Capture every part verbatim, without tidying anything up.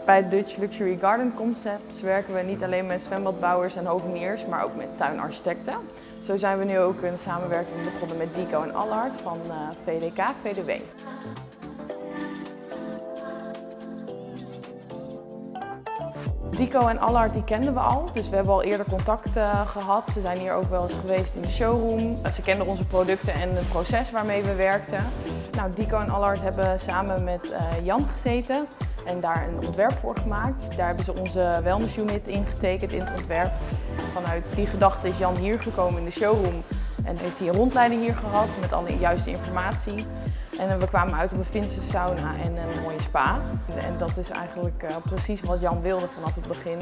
Bij Dutch Luxury Garden Concepts werken we niet alleen met zwembadbouwers en hoveniers, maar ook met tuinarchitecten. Zo zijn we nu ook een samenwerking begonnen met Dico en Allard van uh, V D K V D W. Dico en Allard die kenden we al, dus we hebben al eerder contact uh, gehad. Ze zijn hier ook wel eens geweest in de showroom. Uh, ze kenden onze producten en het proces waarmee we werkten. Nou, Dico en Allard hebben samen met uh, Jan gezeten en daar een ontwerp voor gemaakt. Daar hebben ze onze wellness unit ingetekend in het ontwerp. Vanuit die gedachte is Jan hier gekomen in de showroom en heeft hij een rondleiding hier gehad met alle juiste informatie. En we kwamen uit op een Finse sauna en een mooie spa. En dat is eigenlijk uh, precies wat Jan wilde vanaf het begin.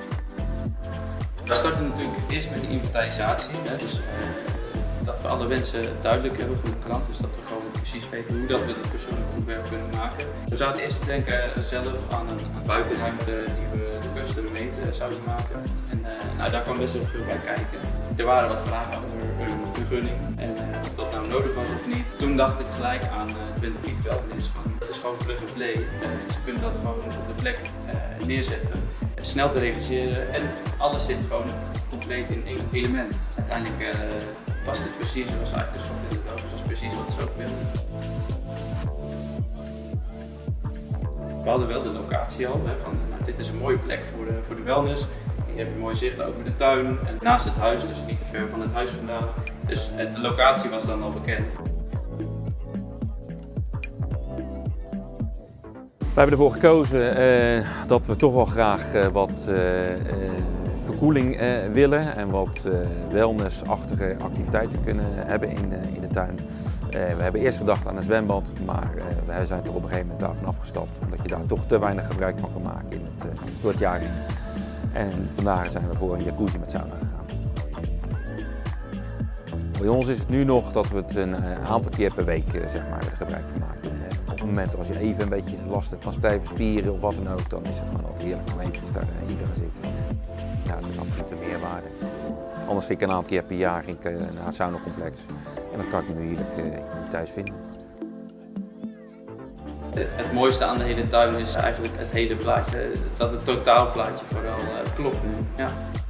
We starten natuurlijk eerst met de inventarisatie. Hè, dus, uh, dat we alle wensen duidelijk hebben voor de klant. Dus dat we gewoon precies weten hoe dat we het persoonlijk ontwerp kunnen maken. We zaten eerst te denken zelf aan een buitenruimte die we de custom made zouden maken. En uh, nou, daar kwam best wel veel bij kijken. Er waren wat vragen over een vergunning en uh, of dat nou nodig was of niet. Toen dacht ik gelijk aan uh, twintig feet wellness. Dat is gewoon plug and play. Uh, ze kunnen dat gewoon op de plek uh, neerzetten. Snel te realiseren en alles zit gewoon compleet in één element. Uiteindelijk uh, was dit precies zoals eigenlijk de schot in de doos. Dat is precies wat ze ook wilden. We hadden wel de locatie al, hè, van nou, dit is een mooie plek voor de, voor de wellness. Je hebt een mooi zicht over de tuin en naast het huis, dus niet te ver van het huis vandaan. Dus de locatie was dan al bekend. We hebben ervoor gekozen uh, dat we toch wel graag uh, wat uh, uh, verkoeling uh, willen en wat uh, wellnessachtige activiteiten kunnen hebben in, uh, in de tuin. Uh, we hebben eerst gedacht aan een zwembad, maar uh, we zijn toch op een gegeven moment daarvan afgestapt, omdat je daar toch te weinig gebruik van kan maken in het, uh, door het jaar heen. En vandaar zijn we voor een jacuzzi met sauna gegaan. Bij ons is het nu nog dat we het een aantal keer per week zeg maar, er gebruik van maken. Op het moment als je even een beetje last hebt van stijve spieren of wat dan ook, dan is het gewoon altijd heerlijk om eventjes daarin te gaan zitten. Ja, het is absoluut een meerwaarde. Anders ging ik een aantal keer per jaar ging ik naar het saunacomplex en dat kan ik nu heerlijk uh, thuis vinden. Het mooiste aan de hele tuin is eigenlijk het hele plaatje, dat het totaalplaatje vooral uh, klopt nu. Ja.